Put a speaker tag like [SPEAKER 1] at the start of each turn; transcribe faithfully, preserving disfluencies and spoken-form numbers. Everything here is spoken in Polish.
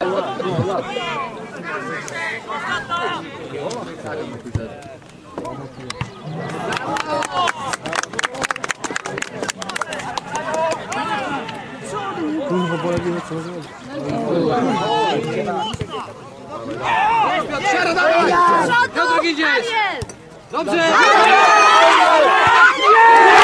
[SPEAKER 1] Kurwa, polegnie co zrobić.
[SPEAKER 2] Piotr, dawaj! Piotrek idziesz! Dobrze!